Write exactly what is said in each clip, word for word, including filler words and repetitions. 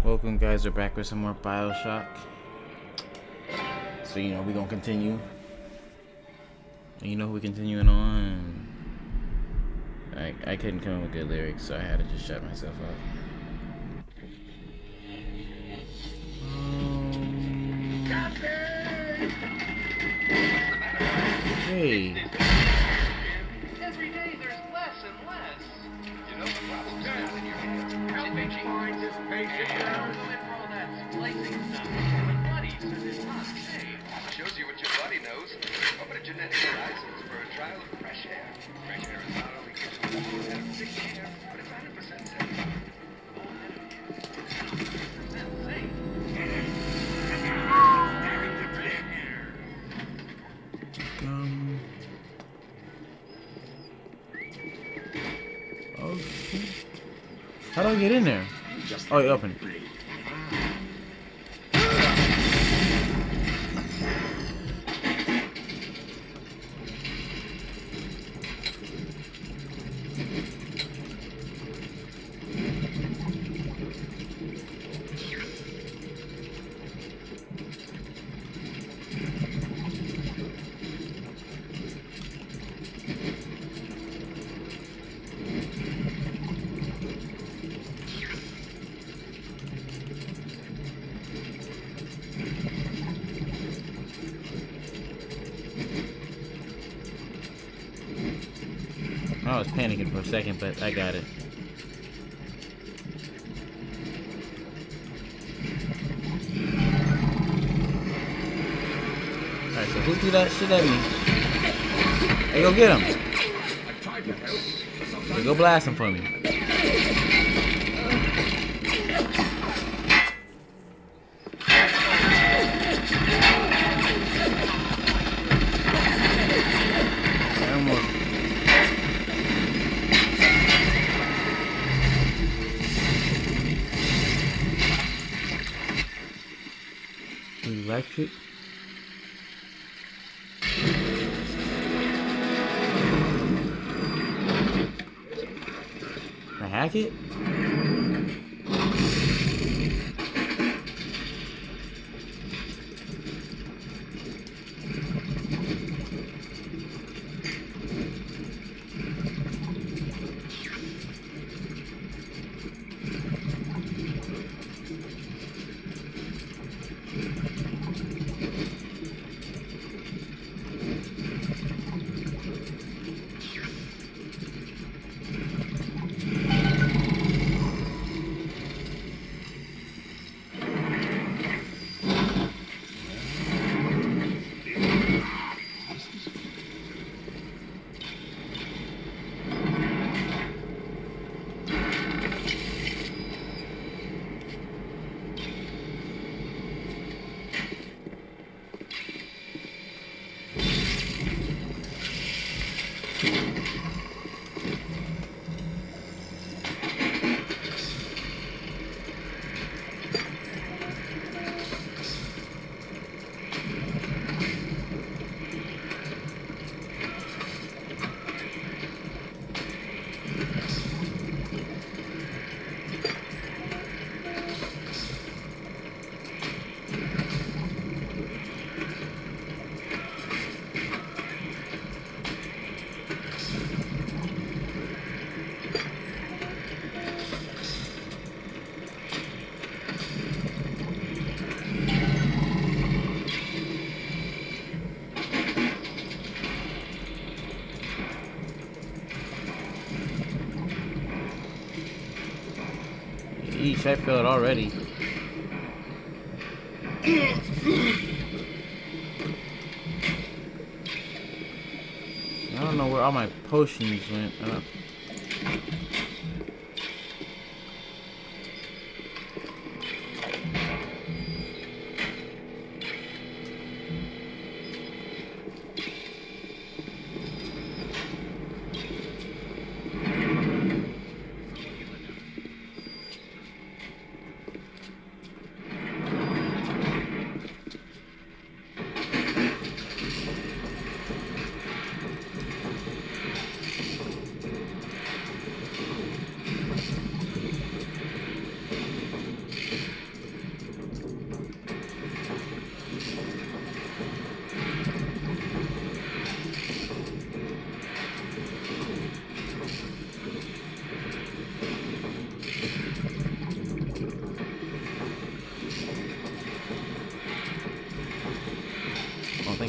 Welcome guys, we're back with some more Bioshock. So you know we're gonna continue. And you know who we're continuing on. I I couldn't come up with good lyrics, so I had to just shut myself up. Um, hey. Every day there's less and less. You know the problem's down in your head. Help me find this patient now. Went for all that splicing stuff. With buddies and his mom. Hey, shows you what your buddy knows. Open a genetic license for a trial of fresh air. Fresh air is not only gives you a full head of sick hair, but it's one hundred percent safe. Full head of hair. one hundred percent safe. Um. Okay. How do I get in there? Oh, you open it. I was panicking for a second, but I got it. Alright, so who threw that shit at me? Hey, go get him! Hey, go blast him for me. Electric. Can I hack it? Eesh, I feel it already. I don't know where all my potions went. I don't...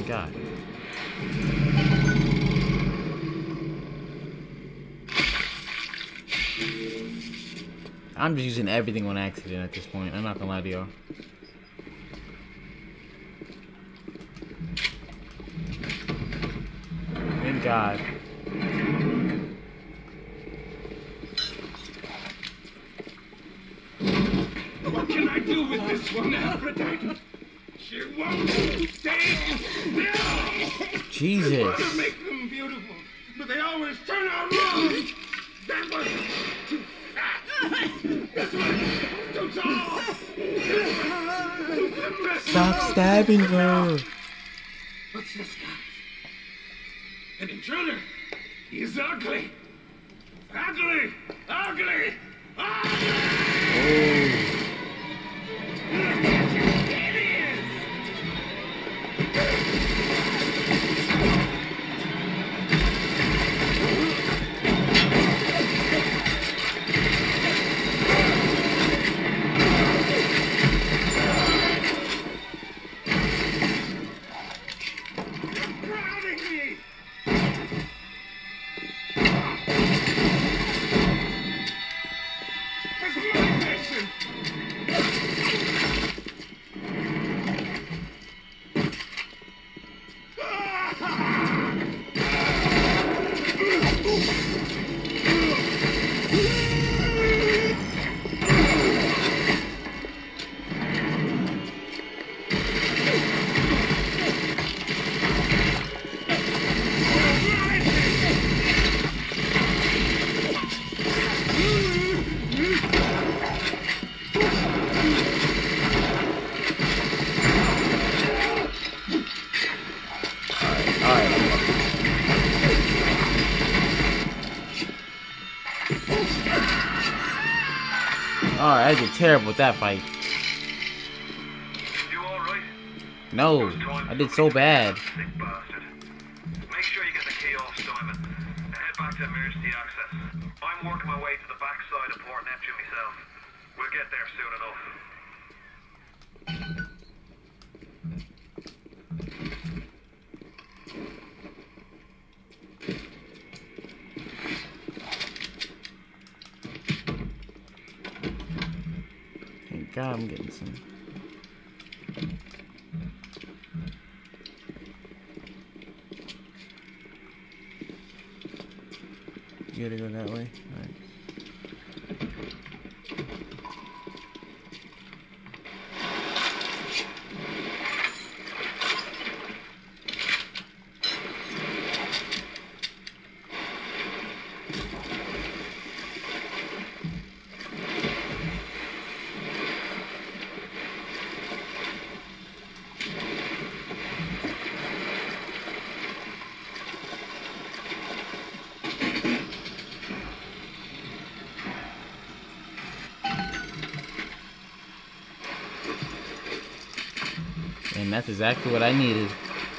God. I'm just using everything on accident at this point. I'm not gonna lie to y'all. Thank God. What can I do with this one, Aphrodite? She won't stay still. Jesus. I want to make them beautiful, but they always turn out wrong. That one too fat. This one too tall. This one too symmetrical. Stop stabbing her. What's this guy? An intruder. He's ugly. Ugly. Ugly. Ugly. Oh. Alright, I did terrible with that fight. You alright? No, I did so bad. Sick bastard. Make sure you get the key off Simon and head back to emergency access. I'm working my way to the backside of Port Neptune myself. We'll get there soon enough. Thank God I'm getting some. You gotta go that way? Alright. And that's exactly what I needed.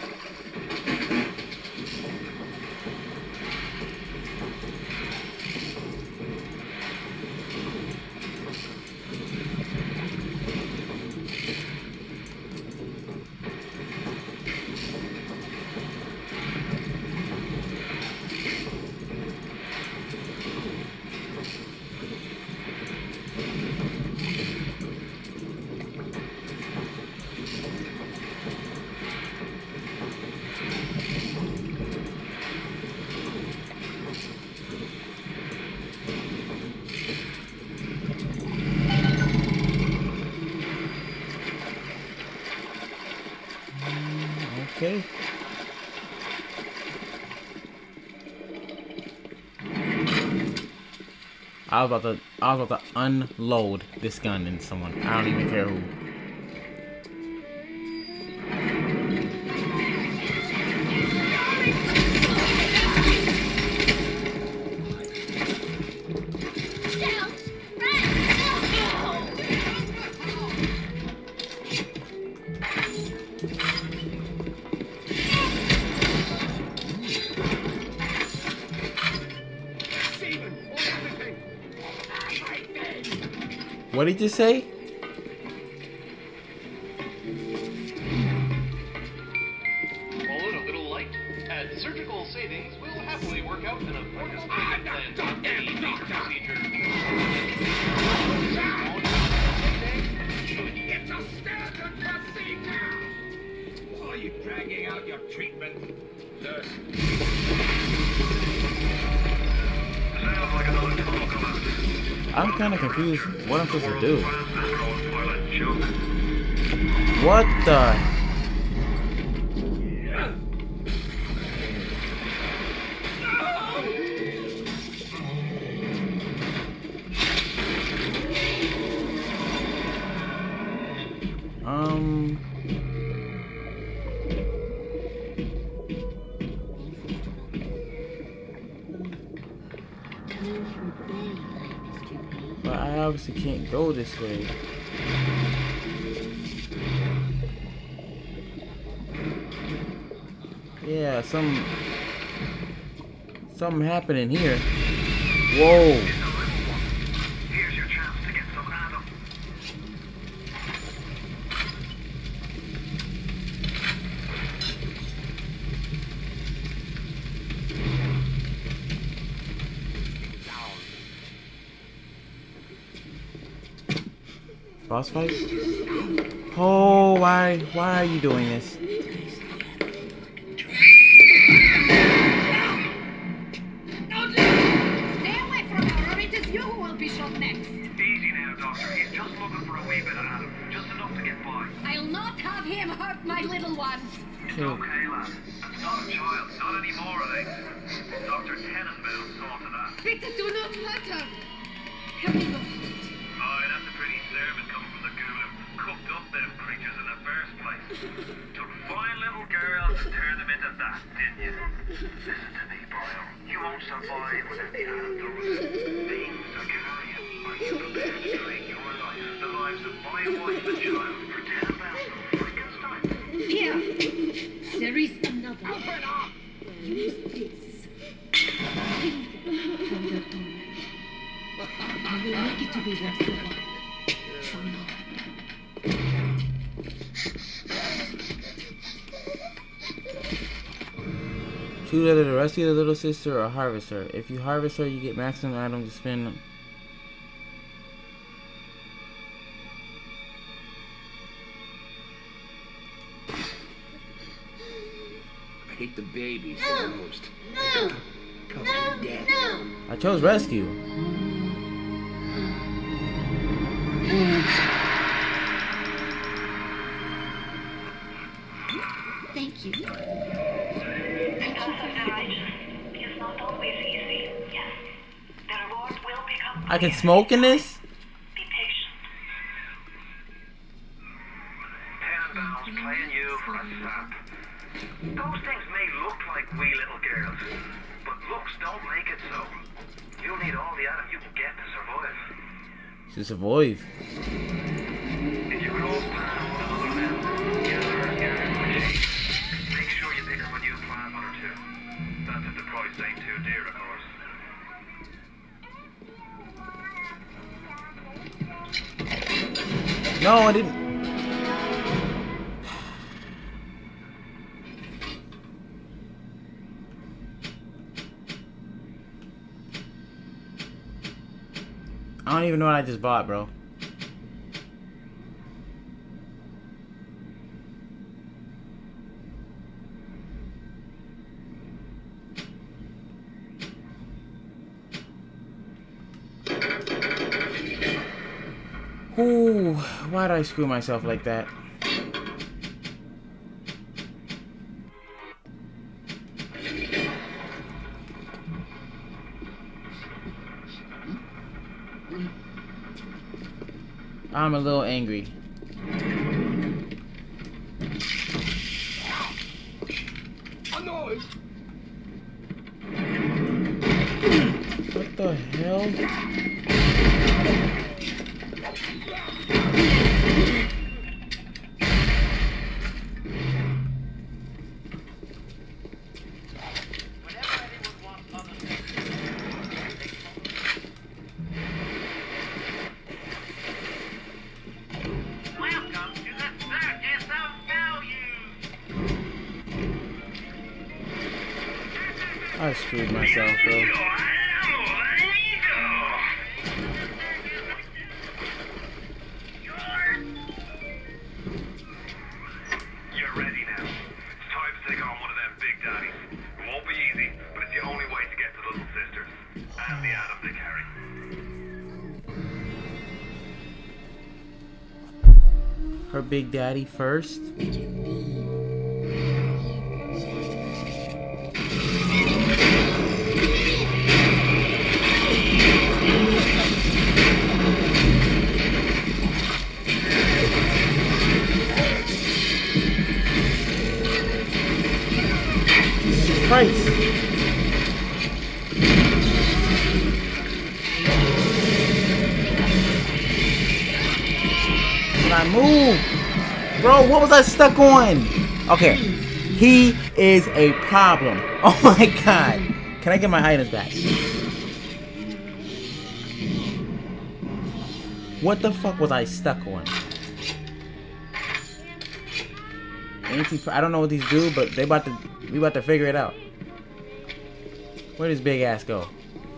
Okay. I was about to I was about to unload this gun in someone. I don't even care who. What did you say? us. Sounds like another tunnel collapse. I'm kind of confused what I'm supposed to do. Fastest growing pilot joke. What the? Um. But I obviously can't go this way. Yeah, some something happening here. Whoa. Here's your chance to get some Adam. Boss fight? Oh, why why are you doing this? Easy now, Doctor. He's just looking for a wee bit of Adam. Just enough to get by. I'll not have him hurt my little ones. It's okay, lad. That's not a child. Not anymore, I think. Doctor Tenenbaum saw to that. Bitte do not hurt her. Help me, Lord. Aye, that's a pretty service coming from the ghoul who cooked up them creatures in the first place. Took fine little girls and turned them into that, didn't you? Listen to me, Boyle. You won't survive without the Adam Doris. Beings are carrion. Are you prepared to trade your life, the lives of my wife and child, for Tenenbaum Frankenstein? Here. There is another. Open up. Use this. Free them from their torment. I will make it to be worth the while. Somehow. Choose either to rescue the little sister or harvest her. If you harvest her, you get maximum items to spend. I hate the babies the most. No. Come on, Dad. I chose rescue. Thank you. I can smoke in this? Be patient. Tenenbaum's playing you for a sap. Those things may look like wee little girls, but looks don't make it so. You'll need all the Adam you can get to survive. To survive. If you cross paths with other men, gather gather quickly. Make sure you pick up a new plan one or two. That's if the price ain't too dear, of course. No, I didn't. I don't even know what I just bought, bro. Ooh, why'd I screw myself like that? I'm a little angry. A noise. What the hell? Welcome to the Circus of Value. I screwed myself, bro. You're ready now. It's time to take on one of them big daddies. her big daddy first. Jesus Christ. Can I move? Bro, what was I stuck on? Okay. He is a problem. Oh my god. Can I get my items back? What the fuck was I stuck on? Anti I don't know what these do, but they about to we about to figure it out. Where does big ass go?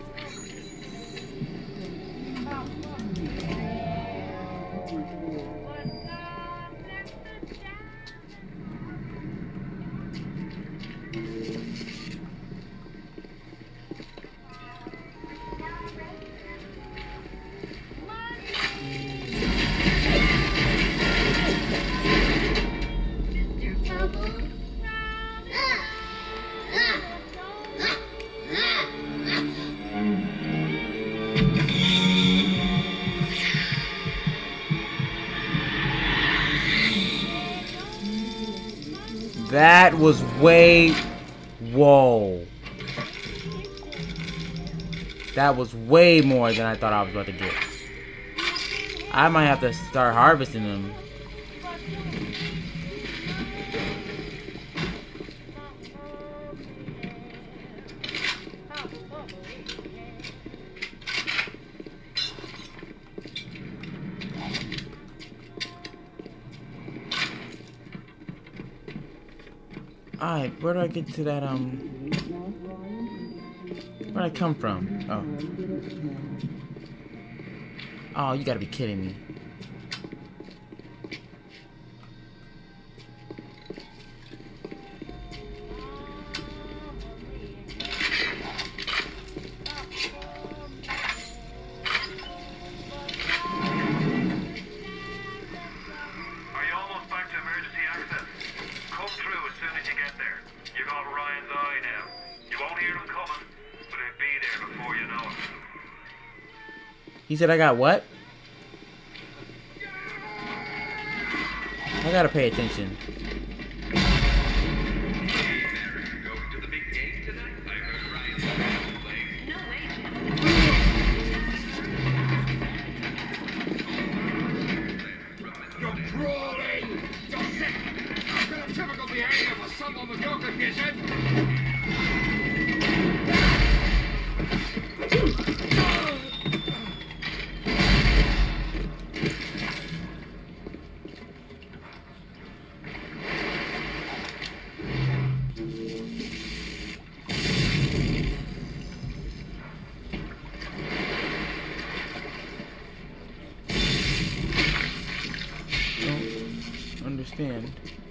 That was way... Whoa. That was way more than I thought I was about to get. I might have to start harvesting them. Alright, where do I get to that, um... where'd I come from? Oh. Oh, you gotta be kidding me. He said I got what? I gotta pay attention. You're crawling! You're sick! I've got a typical behavior for someone with your condition! Understand.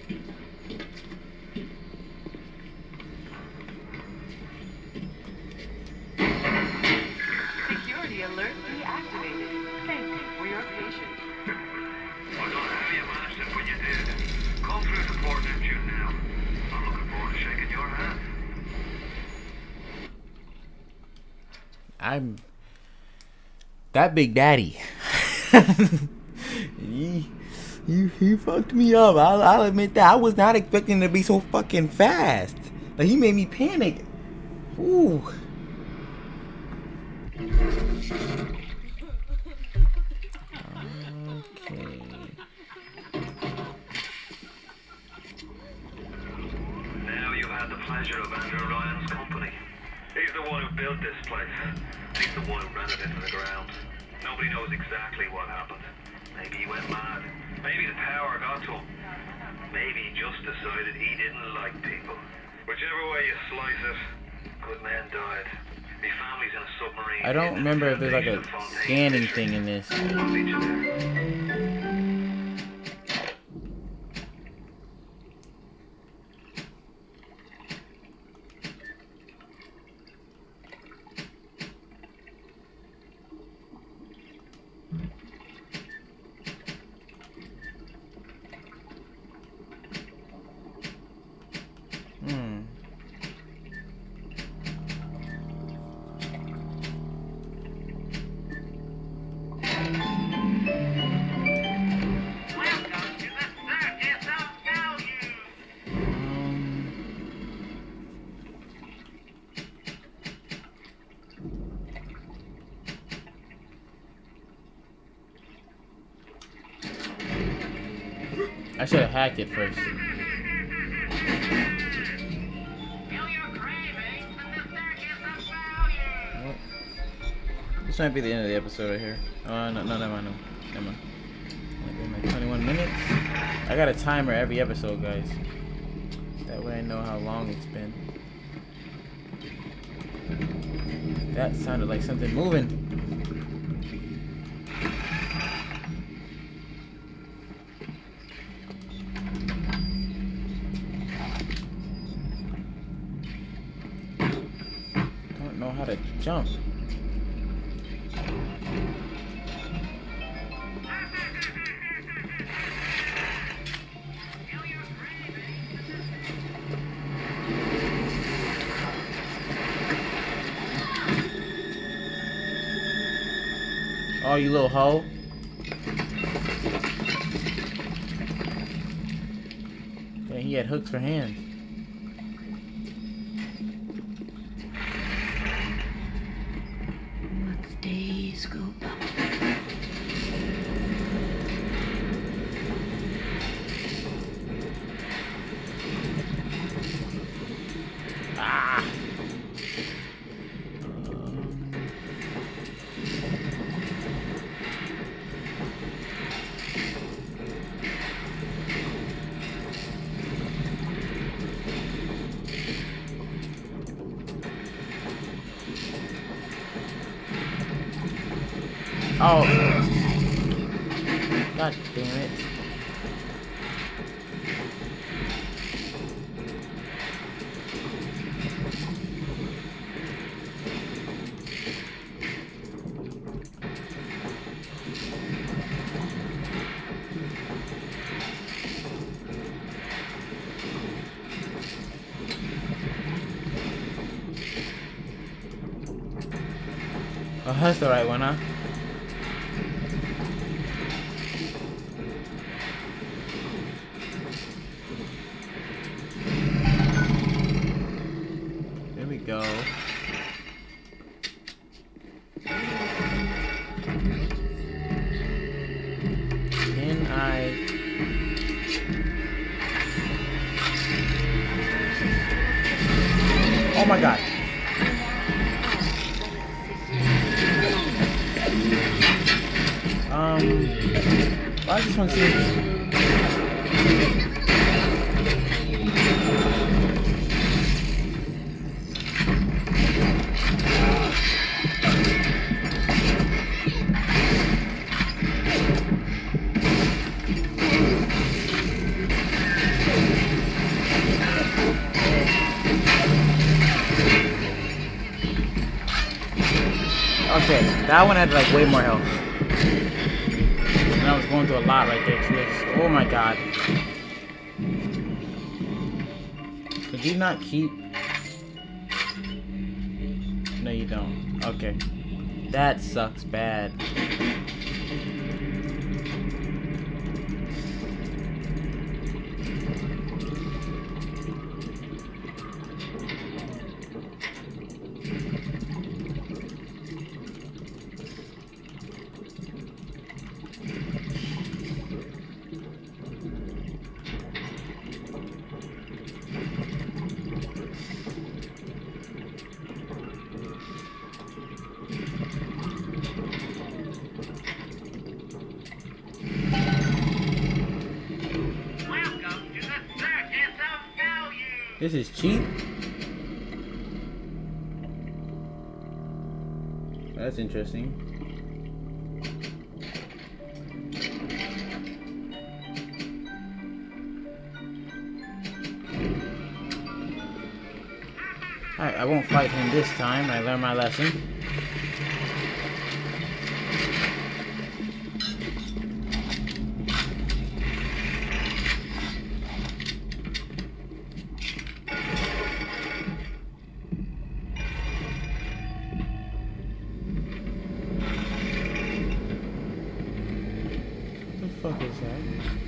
Security alert deactivated. Thank you for your patience. I don't know how you managed it, but you did. Come through support Neptune now. I'm looking forward to shaking your hand. I'm that big daddy. he, he he fucked me up. I'll, I'll admit that. I was not expecting to be so fucking fast. Like, he made me panic. Ooh. Okay. Now you've had the pleasure of Andrew Ryan's company. He's the one who built this place. He's the one who ran it into the ground. Nobody knows exactly what happened. Maybe he went mad. Maybe the power got to him. Maybe he just decided he didn't like people. Whichever way you slice it, good men died. My family's in a submarine. I don't remember if there's like a scanning thing in this. I'll meet you there. I should have hacked it first. Feel your cravings, and this there is the value. What? This might be the end of the episode right here. Oh, no, no, never mind, no. Never mind. Like twenty-one minutes. I got a timer every episode, guys. That way I know how long it's been. That sounded like something moving. Don't know how to jump. Oh, you little hoe. Yeah, he had hooks for hands. As days go by. Ah! Oh. God damn it. Oh, that's the right one, huh? There we go. Can I... Oh my god. Um, why does this one seem... Okay, that one had like way more health. And I was going through a lot right there too. Just, oh my god. Could you not keep... No, you don't. Okay. That sucks bad. This is cheap. That's interesting. Alright, I won't fight him this time. I learned my lesson. What the fuck is that?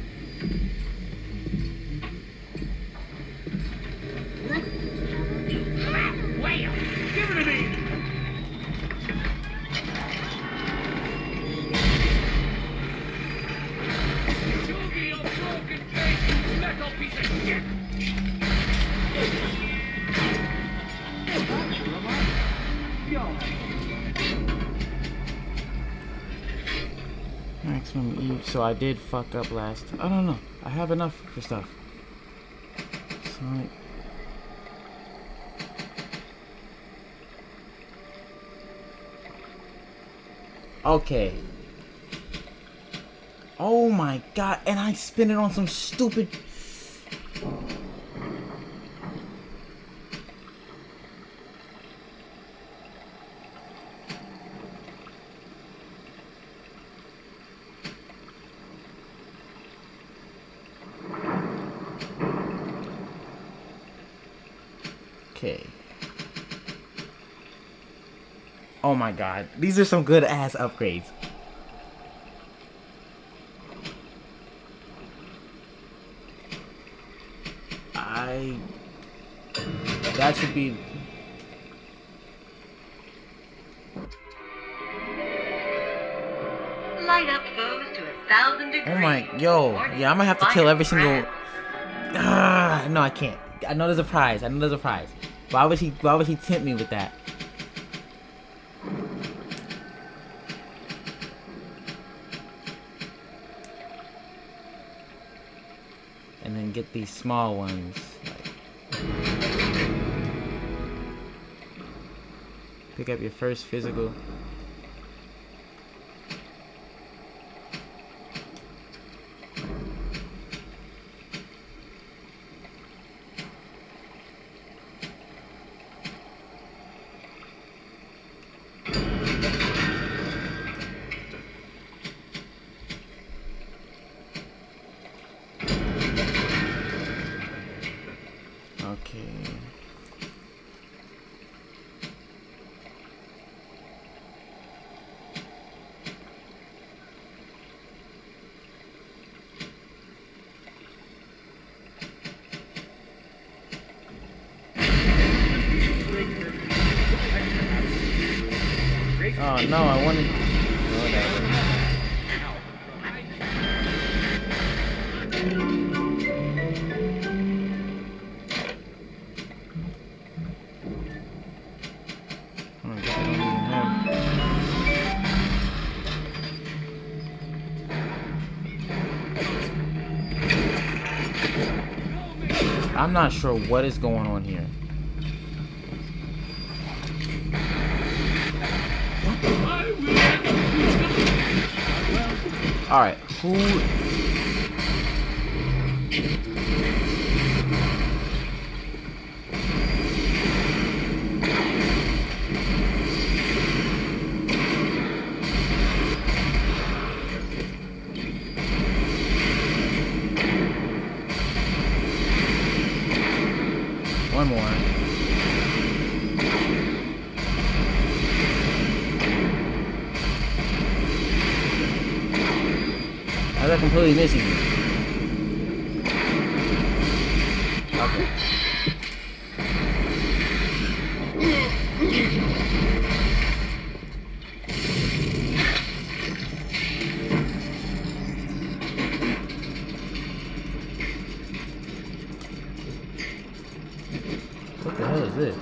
Whale! Give it to me! You'll be a broken little piece of shit! Maximum Eve. So I did fuck up last. I don't know. I have enough for stuff. Sonic. Okay. Oh my god. And I spent it on some stupid. Okay. Oh my god. These are some good ass upgrades. I... That should be... Light up goes to a thousand degrees. Oh my... Yo. Yeah, I'm gonna have to kill every single... Ah, no, I can't. I know there's a prize. I know there's a prize. Why would he, why would he tempt me with that? And then get these small ones. Like, pick up your first physical. Okay. Oh no, I wanted. Whatever. I'm not sure what is going on here. Alright, who... One more. I was completely missing you. Okay. What the hell is this?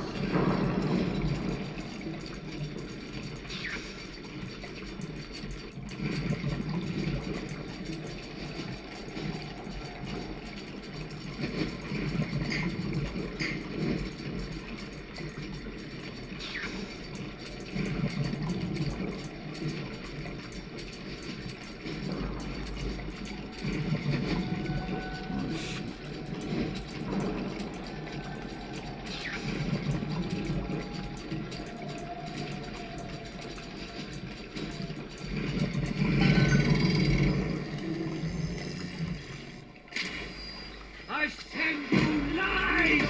I send you lies!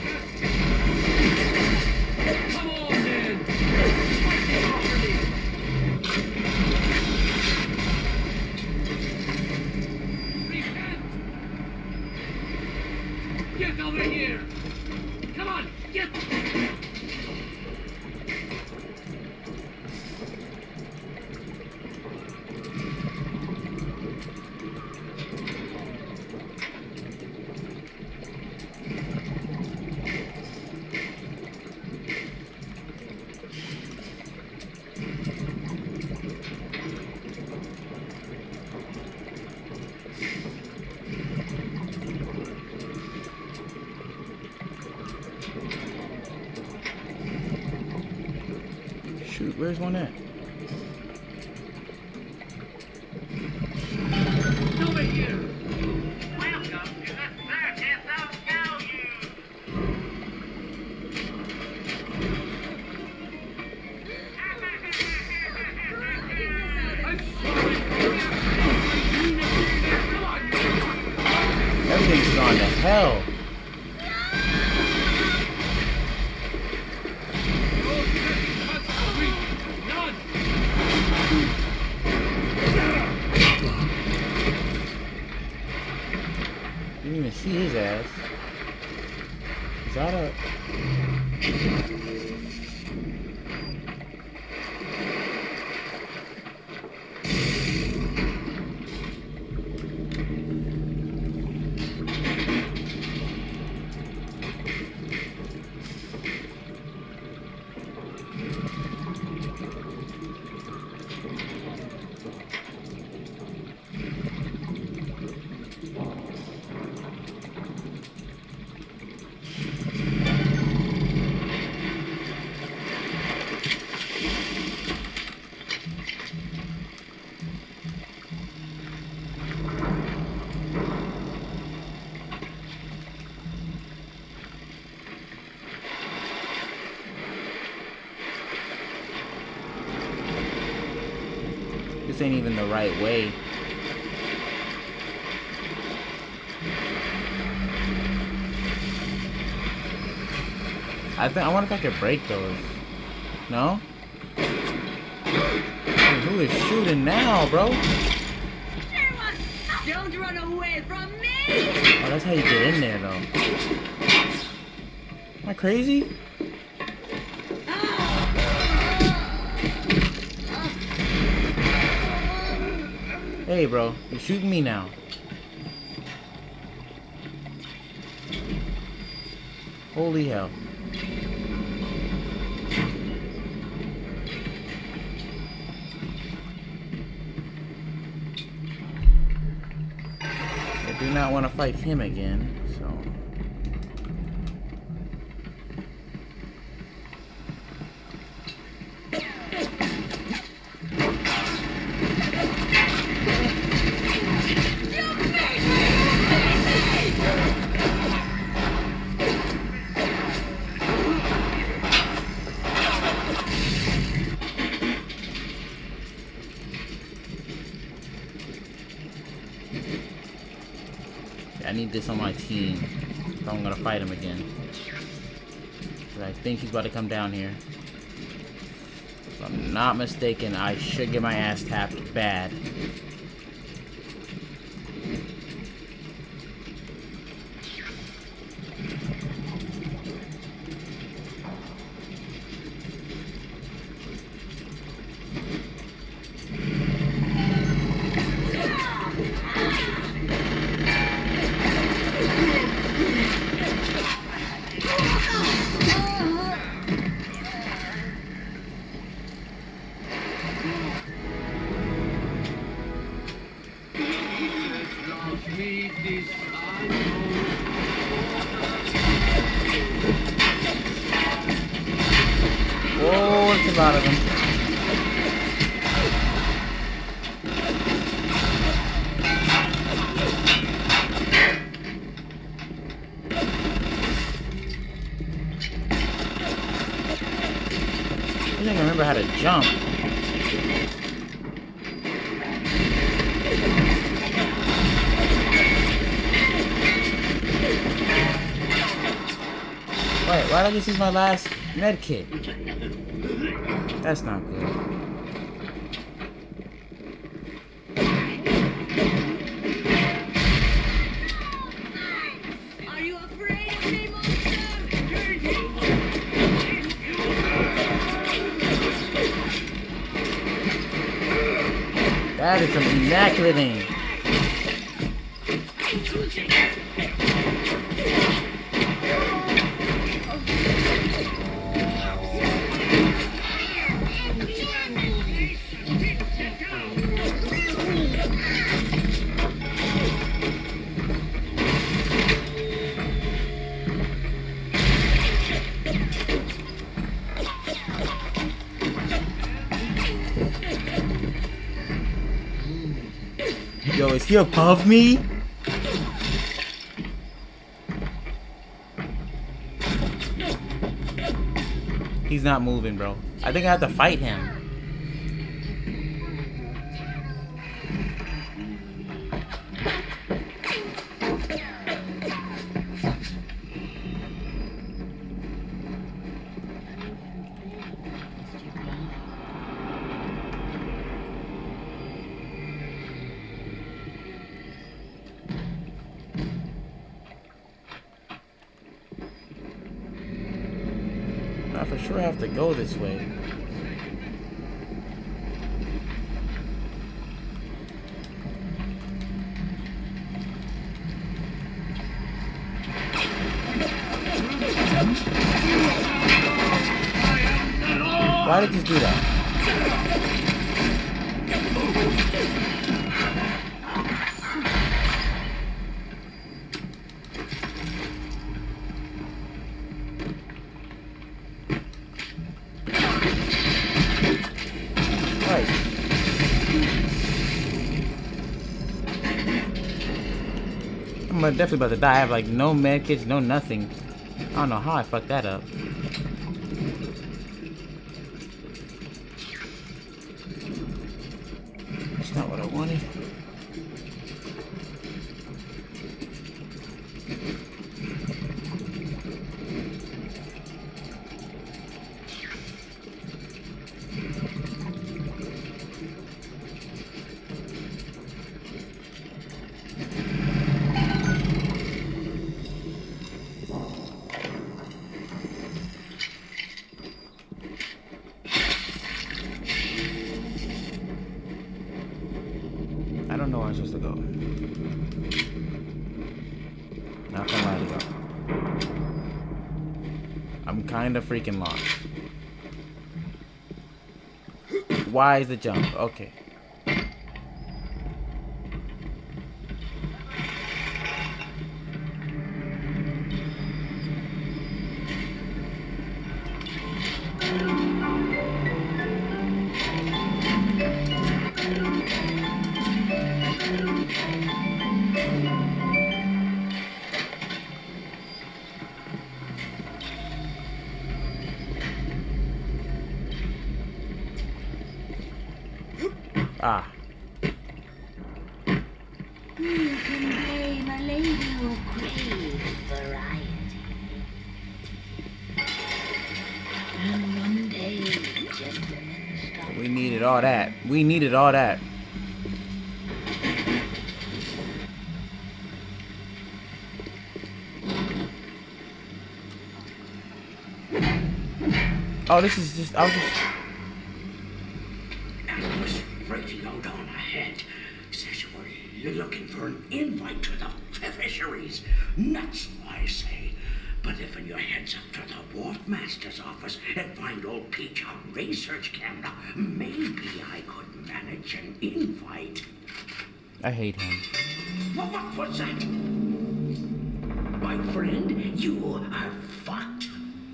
Come on, then! Fight it off for me! Repent! Get over here! Come on, get! where's one at? Over here. Welcome to the circus of value. I'm sorry. Everything's gone to hell. Didn't even see his ass. Is that a... This ain't even the right way. I think I wonder if I could break those. No? Dude, who is shooting now, bro? Don't run away from me! Oh, that's how you get in there, though. Am I crazy? Hey, bro, you're shooting me now. Holy hell. I do not want to fight him again, so... I need this on my team if I'm gonna fight him again. But I think he's about to come down here. If I'm not mistaken, I should get my ass tapped bad. Whoa, it's a lot of them. I don't even remember how to jump. Wait, why did I just use my last med kit? That's not good. Are you afraid of me, monster? That is some immaculate aim. is he above me? He's not moving, bro. I think I have to fight him. I for sure have to go this way. Why did you do that? Right. I'm definitely about to die. I have like no medkits, no nothing. I don't know how I fucked that up. That's not what I wanted. I don't know where I'm supposed to go. Not gonna lie to you. I'm kinda freaking lost. Why is the jump? Okay. Ah. You can blame a lady who craves variety. And one day, gentlemen stop. We needed all that. We needed all that. Oh, this is just. I was just. Raging out on ahead. Says you were you're looking for an invite to the fisheries. Nuts, I say. But if your heads up to the Wharf Master's office and find old Peach on research camera, maybe I could manage an invite. I hate him. What, what was that? My friend, you are fucked.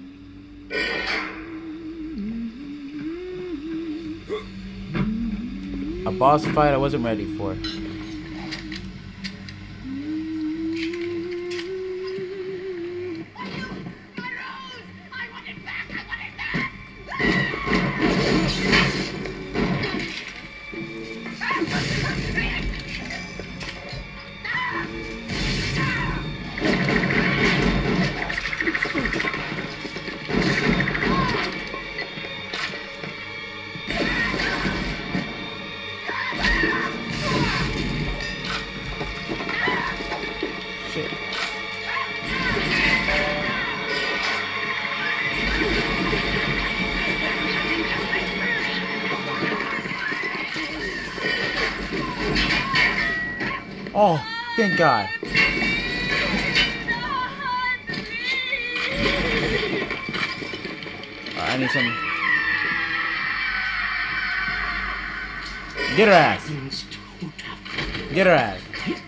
A boss fight I wasn't ready for. Shit. Oh, thank God. Uh, I need some. Get her ass. Get her ass.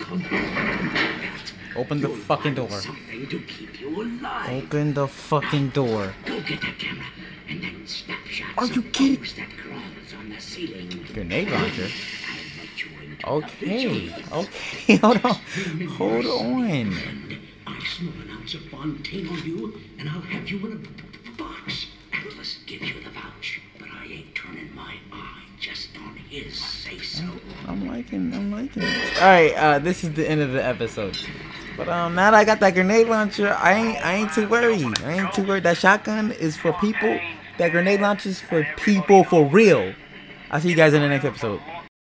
Open the fucking door. Something to keep you alive. Open the fucking door. Go get that camera and then snapshots Are you of kidding? bugs that crawls on the ceiling. Grenade launcher? I'll let you in Okay. Okay. Hold on. Hold on. I smell an ounce of Fontaine on you, and I'll have you in a b- b- box. Atlas give you the vouch, but I ain't turning my eye just on his say-so. I'm liking, I'm liking this. Alright, uh, this is the end of the episode. But um, now that I got that grenade launcher, I ain't, I ain't too worried. I ain't too worried. That shotgun is for people. That grenade launcher is for people for real. I'll see you guys in the next episode.